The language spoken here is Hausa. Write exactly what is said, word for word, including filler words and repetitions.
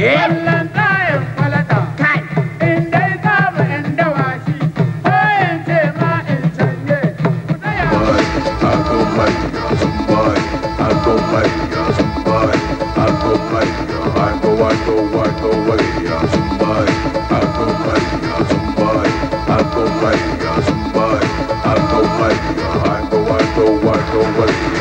Wallan tsayin falata. Kai. In dai samu in dawa shi, ko in ce ma in canje. Ku tsaya. I go like somebody, I go like somebody, I go like I go, I go, I go away, somebody, I go like somebody, I go like somebody, I go like I go, I go, I go away.